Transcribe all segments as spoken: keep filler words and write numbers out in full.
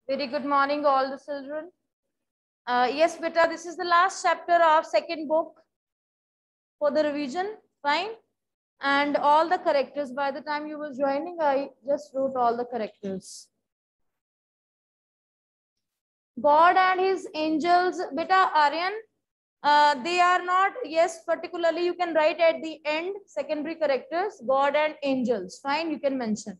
Very good morning, all the children. Uh, yes, beta, this is the last chapter of second book for the revision. Fine. And all the characters, by the time you were joining, I just wrote all the characters. God and his angels, beta, Aryan, uh, they are not, yes, particularly you can write at the end, secondary characters, God and angels. Fine, you can mention.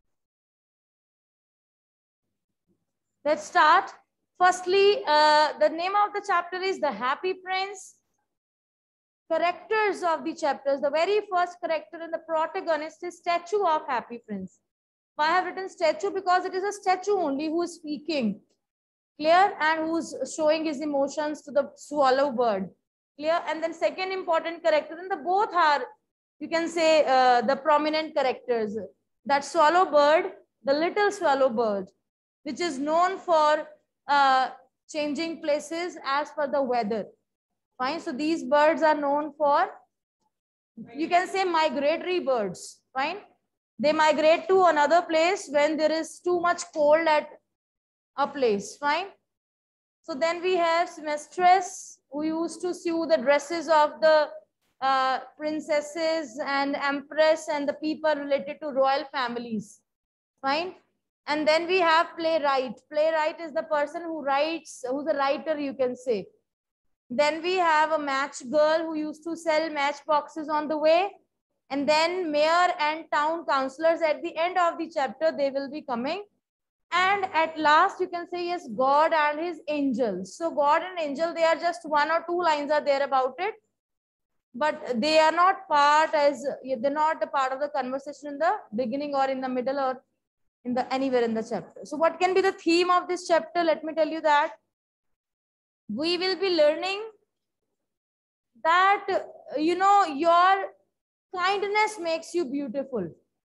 Let's start. Firstly, uh, the name of the chapter is The Happy Prince. Characters of the chapters. The very first character and the protagonist is statue of Happy Prince. Why I have written statue? Because it is a statue only who is speaking. Clear? And who's showing his emotions to the swallow bird. Clear? And then second important character, and the both are, you can say, uh, the prominent characters. That swallow bird, the little swallow bird, which is known for uh, changing places as per the weather. Fine. So these birds are known for, you can say, migratory birds. Fine. They migrate to another place when there is too much cold at a place. Fine. So then we have seamstress who used to sew the dresses of the uh, princesses and empress and the people related to royal families. Fine. And then we have playwright. Playwright is the person who writes, who's a writer, you can say. Then we have a match girl who used to sell matchboxes on the way. And then mayor and town councillors at the end of the chapter, they will be coming. And at last, you can say, yes, God and his angels. So God and angel, they are just one or two lines are there about it. But they are not part as, they're not a part of the conversation in the beginning or in the middle or in the anywhere in the chapter. So what can be the theme of this chapter? Let me tell you that we will be learning that, you know, your kindness makes you beautiful.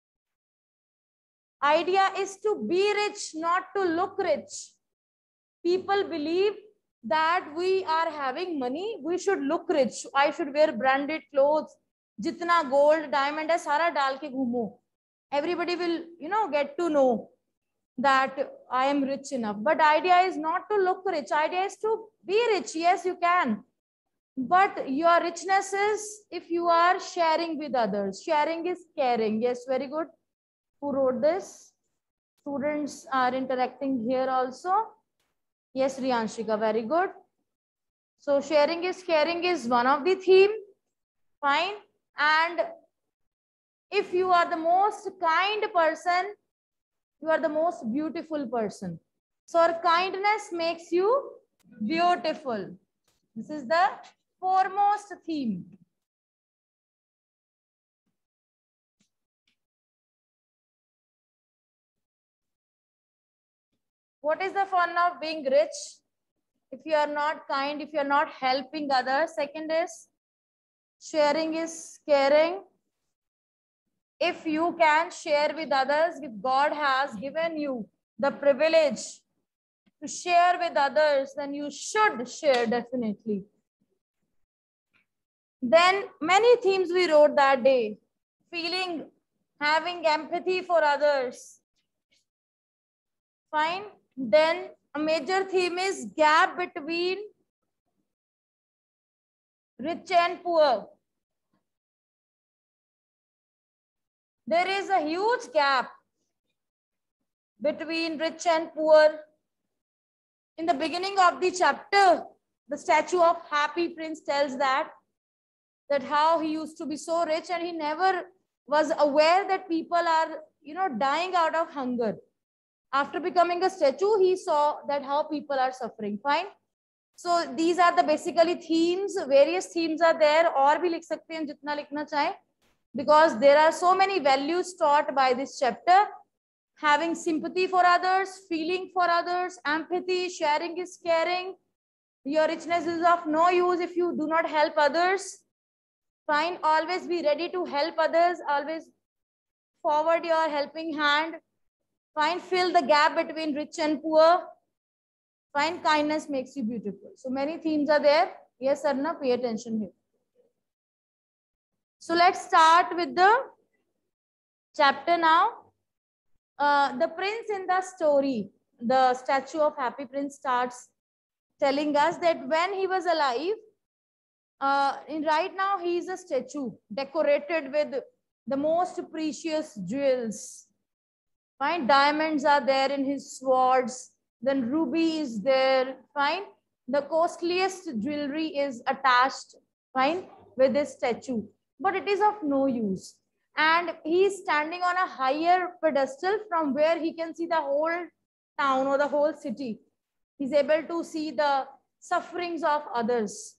Idea is to be rich, not to look rich. People believe that we are having money, we should look rich. I should wear branded clothes. Jitna gold, diamond hai, sara dal ke ghumo. Everybody will, you know, get to know that I am rich enough. But idea is not to look rich. Idea is to be rich. Yes, you can. But your richness is if you are sharing with others. Sharing is caring. Yes, very good. Who wrote this? Students are interacting here also. Yes, Riyanshika, very good. So sharing is caring is one of the theme. Fine. And if you are the most kind person, you are the most beautiful person. So our kindness makes you beautiful. This is the foremost theme. What is the fun of being rich? If you are not kind, if you are not helping others. Second is sharing is caring. If you can share with others, if God has given you the privilege to share with others, then you should share definitely. Then many themes we wrote that day. Feeling, having empathy for others. Fine. Then a major theme is gap between rich and poor. There is a huge gap between rich and poor. In the beginning of the chapter, the statue of Happy Prince tells that, that how he used to be so rich and he never was aware that people are, you know, dying out of hunger. After becoming a statue, he saw that how people are suffering. Fine. So these are the basically themes. Various themes are there. Or bhi likh sakte hain jitna likhna chahe. Because there are so many values taught by this chapter. Having sympathy for others, feeling for others, empathy, sharing is caring. Your richness is of no use if you do not help others. Fine. Always be ready to help others. Always forward your helping hand. Fine. Fill the gap between rich and poor. Fine. Kindness makes you beautiful. So many themes are there. Yes, Arna, pay attention here. So let's start with the chapter now. Uh, the prince in the story. the statue of Happy Prince starts telling us that when he was alive, uh, in right now he is a statue decorated with the most precious jewels. Fine, diamonds are there in his swords. Then ruby is there. Fine, the costliest jewelry is attached. Fine, with this statue, but it is of no use. And he is standing on a higher pedestal from where he can see the whole town or the whole city. He's able to see the sufferings of others.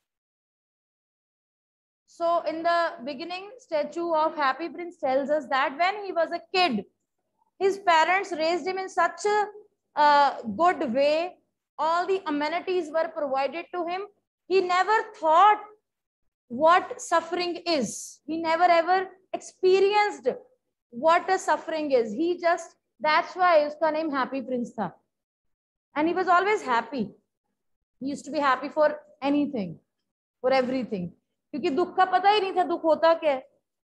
So in the beginning, statue of Happy Prince tells us that when he was a kid, his parents raised him in such a uh, good way. All the amenities were provided to him. He never thought what suffering is. He never ever experienced what a suffering is. He just, that's why uska name Happy Prince tha. And he was always happy. He used to be happy for anything, for everything. क्योंकि दुख का पता ही नहीं था दुख होता क्या है.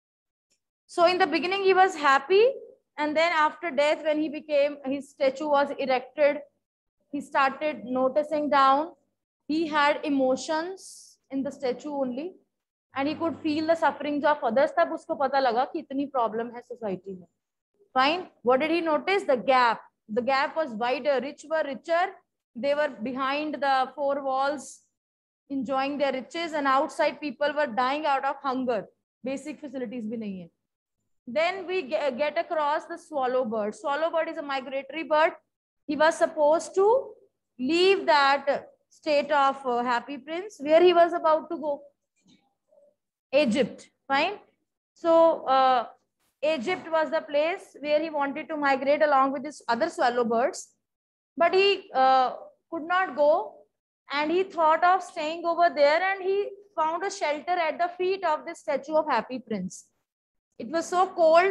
So in the beginning he was happy, and then after death, when he became, his statue was erected, he started noticing down. He had emotions in the statue only, and he could feel the sufferings of others. तब उसको पता लगा कि इतनी problem है society में. Fine. What did he notice? The gap. The gap was wider. Rich were richer. They were behind the four walls, enjoying their riches, and outside people were dying out of hunger. Basic facilities bhi nahi hai. Then we get across the swallow bird. Swallow bird is a migratory bird. He was supposed to leave that state of uh, Happy Prince where he was about to go. Egypt. Fine. So uh, Egypt was the place where he wanted to migrate along with his other swallow birds, but he uh, could not go, and he thought of staying over there, and he found a shelter at the feet of this statue of Happy Prince. It was so cold.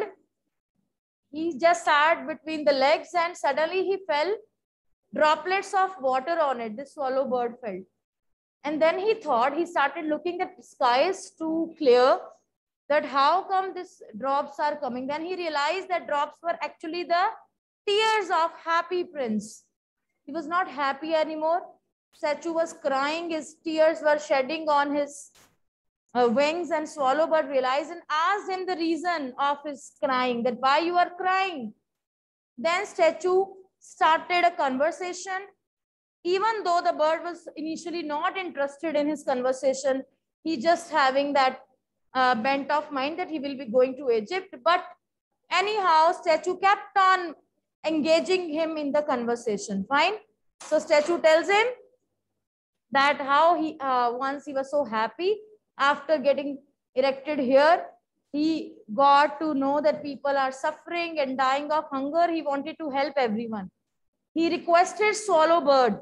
He just sat between the legs, and suddenly he fell. Droplets of water on it. This swallow bird felt. And then he thought, he started looking at the skies too clear, that how come these drops are coming. Then he realized that drops were actually the tears of Happy Prince. He was not happy anymore. Statue was crying. His tears were shedding on his uh, wings, and swallow bird realized and asked him the reason of his crying, that why you are crying. Then statue started a conversation. Even though the bird was initially not interested in his conversation, he just having that uh, bent of mind that he will be going to Egypt. But anyhow, statue kept on engaging him in the conversation. Fine. So statue tells him that how he uh, once he was so happy after getting erected here, he got to know that people are suffering and dying of hunger. He wanted to help everyone. He requested swallow bird.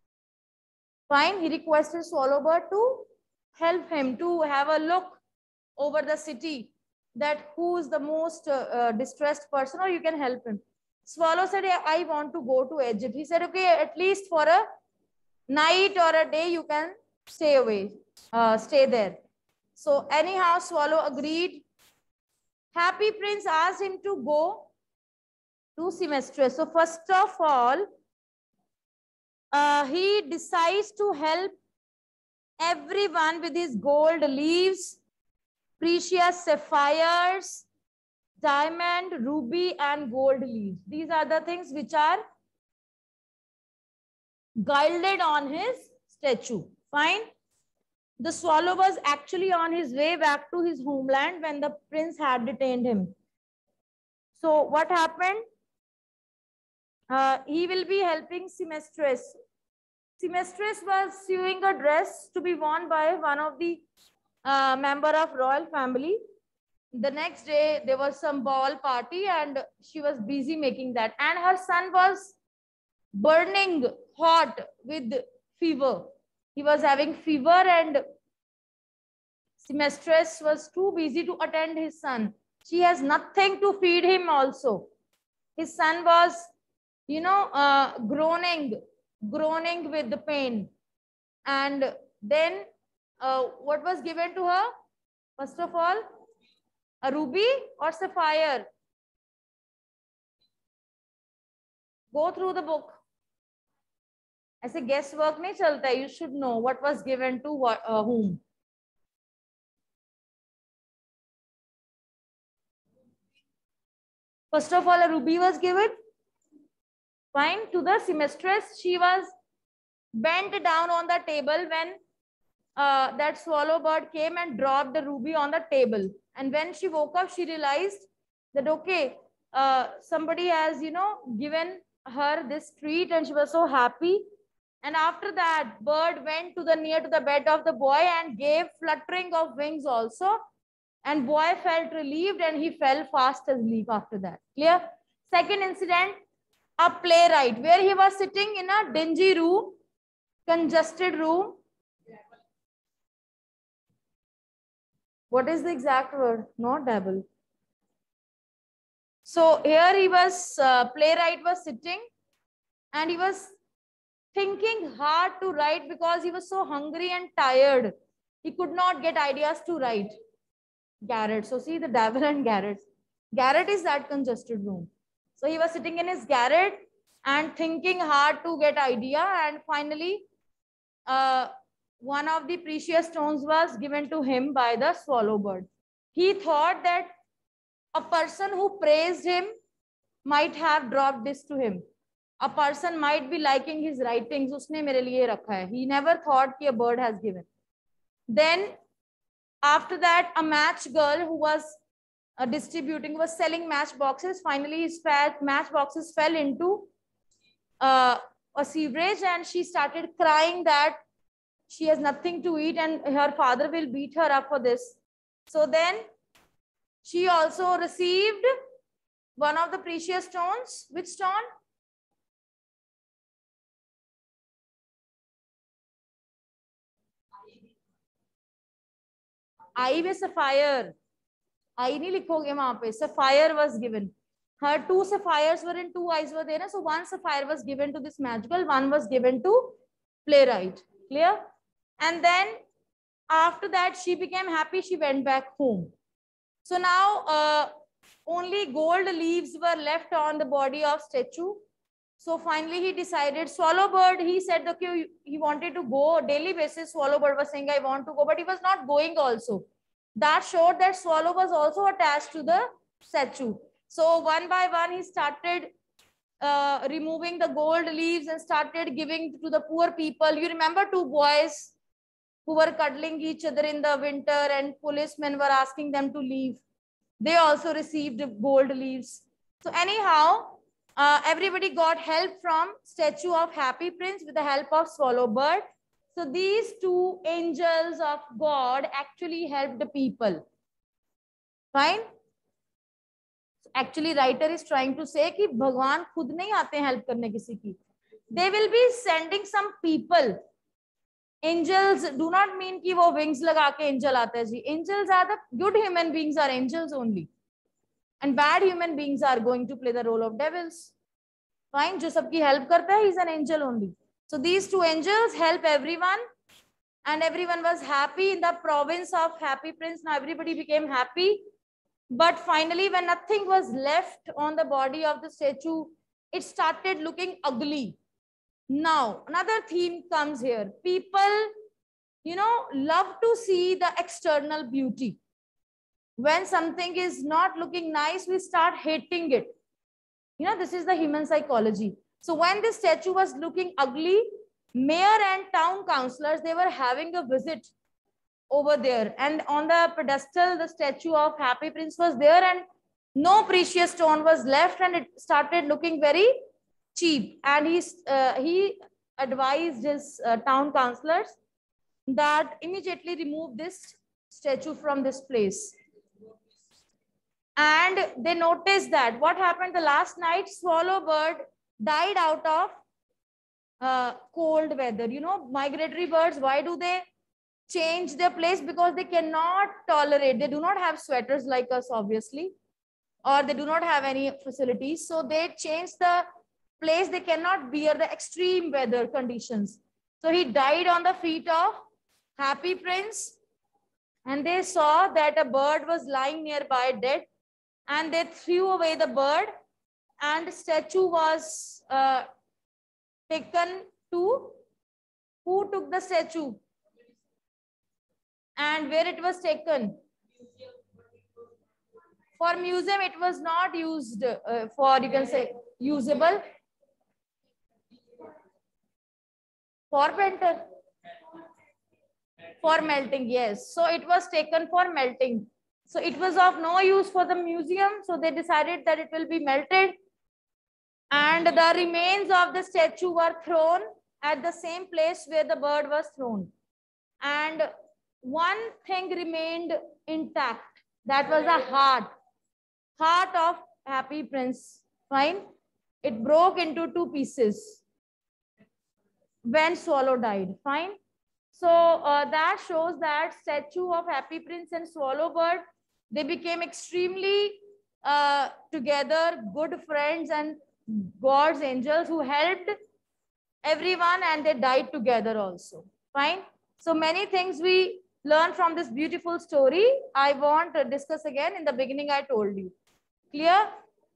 Fine. He requested swallow bird to help him to have a look over the city, that who is the most uh, uh, distressed person, or you can help him. Swallow said, I want to go to Egypt. He said, okay, at least for a night or a day, you can stay away, uh, stay there. So anyhow, swallow agreed. Happy Prince asked him to go to Seamstress. So first of all, uh, he decides to help everyone with his gold leaves, precious sapphires, diamond, ruby, and gold leaves. These are the things which are gilded on his statue. Fine. The swallow was actually on his way back to his homeland when the prince had detained him. So what happened? Uh, he will be helping Seamstress. Seamstress was sewing a dress to be worn by one of the uh, member of royal family. The next day there was some ball party, and she was busy making that, and her son was burning hot with fever. He was having fever, and Seamstress was too busy to attend his son. She has nothing to feed him also. His son was, you know, uh, groaning, groaning with the pain. And then uh, what was given to her? First of all, a ruby or sapphire? Go through the book. ऐसे guess work नहीं चलता है. You should know what was given to what, uh, whom. First of all, a ruby was given. Fine. To the seamstress, she was bent down on the table when uh, that swallow bird came and dropped the ruby on the table. And when she woke up, she realized that, okay, uh, somebody has, you know, given her this treat, and she was so happy. And after that, bird went to the near to the bed of the boy and gave fluttering of wings also. And boy felt relieved and he fell fast asleep after that. Clear? Second incident, a playwright, where he was sitting in a dingy room, congested room. What is the exact word? Not dabble. So here he was, uh, playwright was sitting and he was thinking hard to write because he was so hungry and tired. He could not get ideas to write. Garret. So see the devil and garret. Garret is that congested room. So he was sitting in his garret and thinking hard to get idea. And finally, uh, one of the precious stones was given to him by the swallow bird. He thought that a person who praised him might have dropped this to him. A person might be liking his writings. Usne mere liye rakha hai. He never thought ki a bird has given. Then after that, a match girl who was uh, distributing, was selling match boxes. Finally, his match boxes fell into uh, a sewerage and she started crying that she has nothing to eat and her father will beat her up for this. So then she also received one of the precious stones. Which stone? I with sapphire. I नहीं लिखोगे वहां पे. Sapphire was given. Her two sapphires were in two eyes were there. So one sapphire was given to this magical, one was given to playwright. Clear? And then after that, she became happy. She went back home. So now uh, only gold leaves were left on the body of statue. So finally he decided, swallow bird, he said, okay, he wanted to go daily basis. Swallow bird was saying, I want to go, but he was not going also. That showed that swallow was also attached to the statue. So one by one, he started uh, removing the gold leaves and started giving to the poor people. You remember two boys who were cuddling each other in the winter and policemen were asking them to leave. They also received gold leaves. So anyhow, uh, everybody got help from statue of Happy Prince with the help of swallow bird. So these two angels of God actually helped the people. Fine? Actually, writer is trying to say कि भगवान खुद नहीं आते हैं help करने किसी की. They will be sending some people. Angels do not mean कि वो wings लगा के angel आते हैं जी. Angels are the good human beings are angels only. And bad human beings are going to play the role of devils. Fine? जो सबकी help करता है, he is an angel only. So these two angels help everyone and everyone was happy in the province of Happy Prince. Now everybody became happy. But finally, when nothing was left on the body of the statue, it started looking ugly. Now, another theme comes here. People, you know, love to see the external beauty. When something is not looking nice, we start hating it. You know, this is the human psychology. So when this statue was looking ugly, mayor and town councillors, they were having a visit over there. And on the pedestal, the statue of Happy Prince was there and no precious stone was left and it started looking very cheap. And he, uh, he advised his uh, town councillors that immediately remove this statue from this place. And they noticed that what happened the last night, swallow bird died out of uh, cold weather. You know, migratory birds, why do they change their place? Because they cannot tolerate, they do not have sweaters like us, obviously, or they do not have any facilities. So they change the place. They cannot bear the extreme weather conditions. So he died on the feet of Happy Prince. And they saw that a bird was lying nearby dead. And they threw away the bird and the statue was uh, taken to? Who took the statue? And where it was taken? For museum, it was not used uh, for, you can say, usable. For painter. For melting, yes. So it was taken for melting. So it was of no use for the museum. So they decided that it will be melted. And the remains of the statue were thrown at the same place where the bird was thrown. And one thing remained intact. That was the heart. Heart of Happy Prince. Fine. It broke into two pieces when Swallow died. Fine. So uh, that shows that statue of Happy Prince and Swallow Bird, they became extremely uh, together, good friends and God's angels who helped everyone, and they died together also. Fine. So many things we learn from this beautiful story. I want to discuss again. In the beginning, I told you. Clear?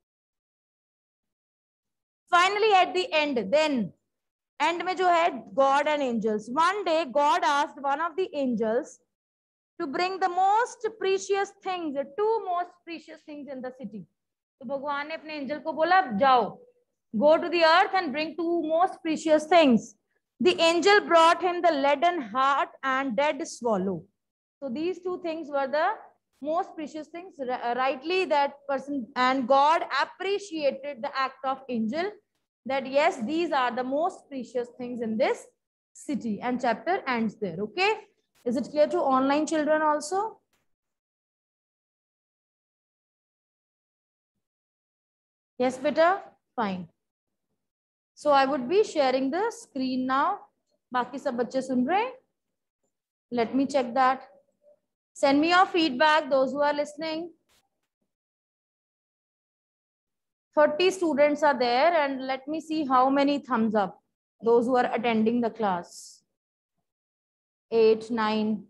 Finally, at the end, then, end mein jo hai, God and angels. One day, God asked one of the angels to bring the most precious things, the two most precious things in the city. So Bhagwan ne apne angel ko bola, jao, go to the earth and bring two most precious things. The angel brought him the leaden heart and dead swallow. So these two things were the most precious things. Rightly, that person and God appreciated the act of angel, that yes, these are the most precious things in this city, and chapter ends there. Okay, is it clear to online children also? Yes, beta, fine. So I would be sharing the screen now. Baki sab bacche sun rahe hain? Let me check that. Send me your feedback, those who are listening. thirty students are there, and let me see how many thumbs up. Those who are attending the class. Eight, nine.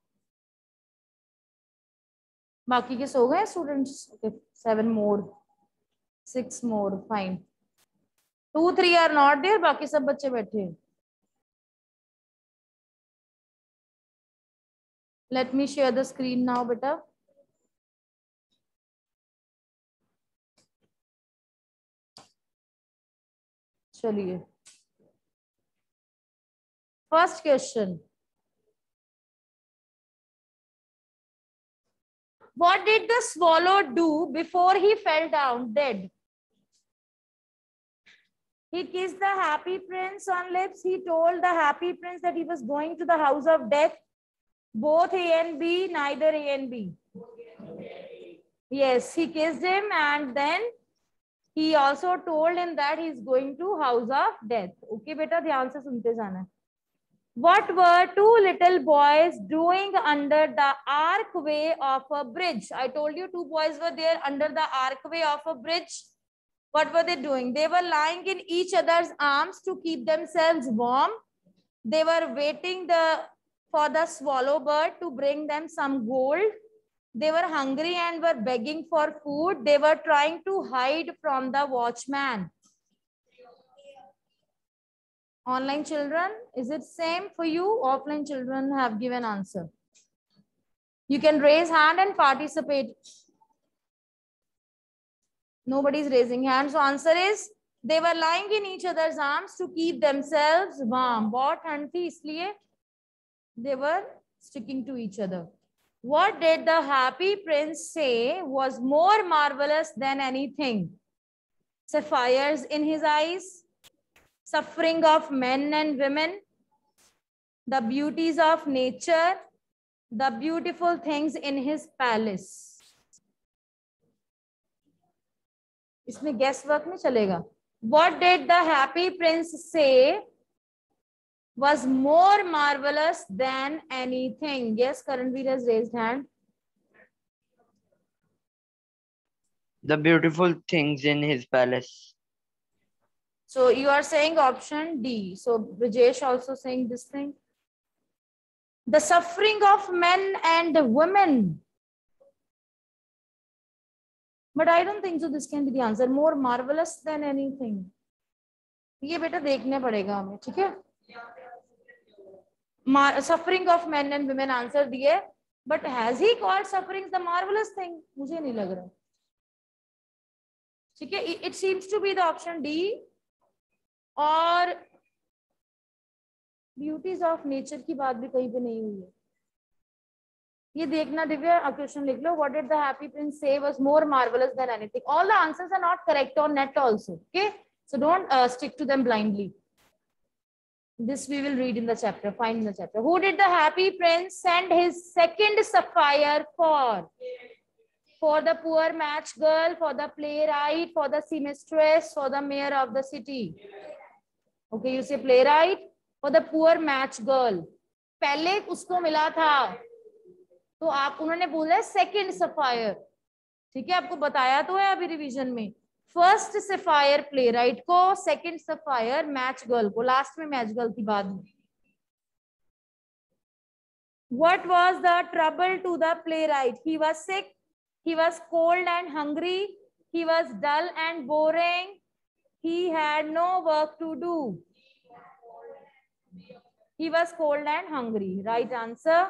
Baki ke so gaye students? Okay, seven more. Six more, fine. Two, three are not there, baki sab bacche baithe. Let me share the screen now, beta. Chaliye. First question. What did the swallow do before he fell down dead? He kissed the Happy Prince on lips. He told the Happy Prince that he was going to the house of death. Both A and B, neither A and B. Yes, he kissed him, and then he also told him that he's going to house of death. Okay, beta, dhyan se sunte jana. What were two little boys doing under the archway of a bridge? I told you two boys were there under the archway of a bridge. What were they doing? They were lying in each other's arms to keep themselves warm. They were waiting the, for the swallow bird to bring them some gold. They were hungry and were begging for food. They were trying to hide from the watchman. Online children, is it same for you? Offline children have given answer. You can raise hand and participate. Nobody's raising hand. So answer is, they were lying in each other's arms to keep themselves warm. What and isliye they were sticking to each other. What did the Happy Prince say was more marvelous than anything? Sapphires in his eyes, suffering of men and women, the beauties of nature, the beautiful things in his palace. इसमें guess work नहीं चलेगा. What did the Happy Prince say was more marvelous than anything? Yes, Karanveer has raised hand. The beautiful things in his palace. So you are saying option D. So Brijesh also saying this thing. The suffering of men and women. But I don't think so this can be the answer. More marvelous than anything. ये बेटा देखने पड़ेगा हमें, ठीक है. Suffering of man and women answer दिए, but has he called suffering the marvellous thing? मुझे नहीं लग रहा. ठीक है, it seems to be the option D. और ब्यूटीज ऑफ नेचर की बात भी कहीं पे नहीं हुई है. ये देखना दिव्या, क्वेश्चन लिख लो. What did the happy prince say was more marvellous than anything? All the answers are not correct on net also. Okay, so don't stick to them blindly. This we will read in the chapter, find in the chapter. Who did the happy prince send his second sapphire for? For the poor match girl, for the playwright, for the seamstress, for the mayor of the city. Okay, you say playwright, for the poor match girl. पहले उसको मिला था, तो आप उन्होंने बोला second sapphire. ठीक है, आपको बताया तो है अभी रिवीजन में. फर्स्ट सफायर प्लेराइट को, सेकंड सफायर मैच गर्ल को. लास्ट में मैच गर्ल थी बाद में. What was the trouble to the playwright? He was sick, he was cold and hungry, he was dull and boring, he had no work to do. He was cold and hungry. Right answer.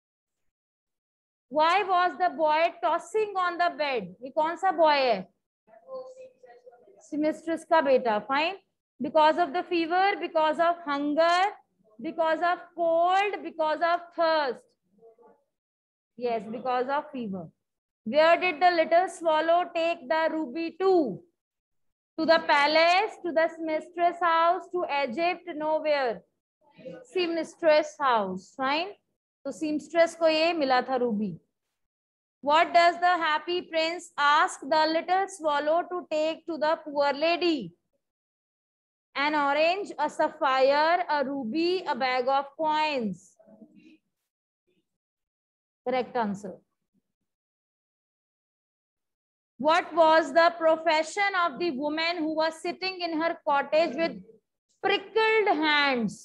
Why was the boy tossing on the bed? ये कौन सा boy है? Seamstress का बेटा. Fine. Because of the fever, because of hunger, because of cold, because of thirst. Yes, because of fever. Where did the little swallow take the ruby to? To the palace, to the seamstress house, to Egypt, nowhere. Seamstress house. Fine. तो seamstress को ये मिला था ruby. What does the happy prince ask the little swallow to take to the poor lady? An orange, a sapphire, a ruby, a bag of coins. Correct answer. What was the profession of the woman who was sitting in her cottage with prickled hands?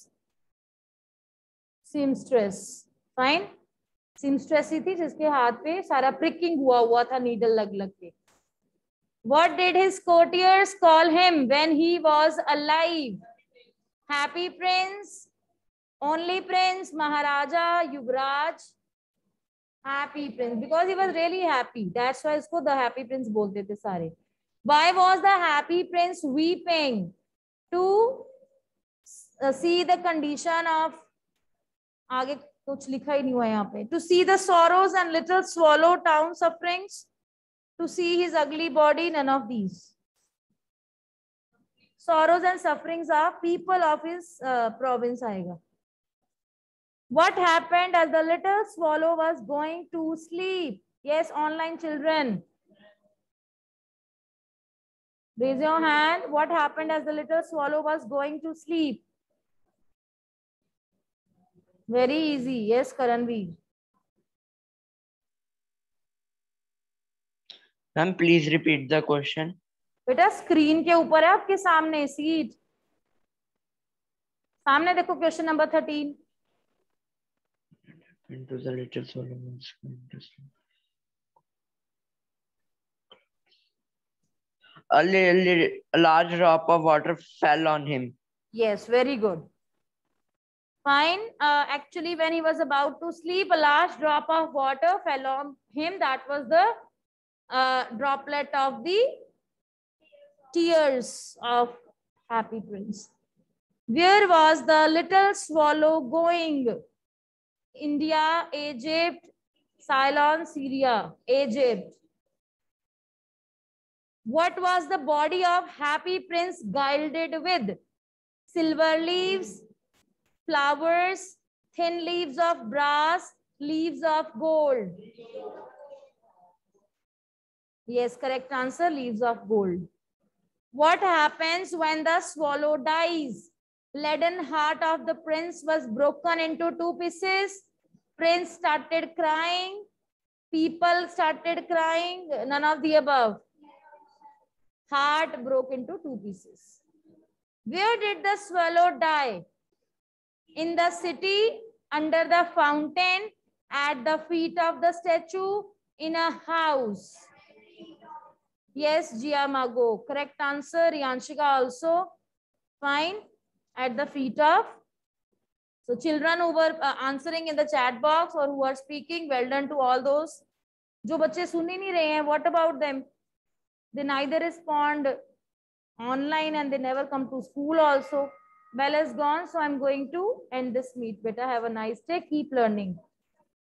Seamstress. Fine. Seamstress ही थी जिसके हाथ पे सारा pricking हुआ हुआ था needle लग लग के. What did his courtiers call him when he was alive? Happy prince, only prince, Maharaja, Yuvraj. Happy prince, because he was really happy. That's why इसको the happy prince बोलते थे सारे. Why was the happy prince weeping? To see the condition of, आगे कुछ लिखा ही नहीं हुआ यहाँ पे. To see the sorrows and little swallow town sufferings. To see his ugly body, none of these. Sorrows and sufferings are people of his uh, province आएगा. What happened as the little swallow was going to sleep? Yes, online children. Raise your hand. What happened as the little swallow was going to sleep? Very easy. Yes, Karanveer. Ma'am, please repeat the question. बेटा screen के ऊपर है आपके सामने seat. सामने देखो question number thirteen. Into the little Solomon's a, little, a large drop of water fell on him. Yes, very good. Fine. Uh, actually, when he was about to sleep, a large drop of water fell on him. That was the uh, droplet of the tears of happy prince. Where was the little swallow going? India, Egypt, Ceylon, Syria, Egypt. What was the body of happy prince gilded with? Silver leaves, flowers, thin leaves of brass, leaves of gold. Yes, correct answer, leaves of gold. What happens when the swallow dies? Leaden heart of the prince was broken into two pieces. Prince started crying. People started crying. None of the above. Heart broke into two pieces. Where did the swallow die? In the city, under the fountain, at the feet of the statue, in a house. Yes, Gia Mago. Correct answer. Rianshika also. Fine. At the feet of. So children who were uh, answering in the chat box or who are speaking, well done to all those. जो बच्चे सुन ही नहीं रहे हैं, what about them? They neither respond online and they never come to school also. Bell is gone, so I'm going to end this meet. Beta, have a nice day. Keep learning.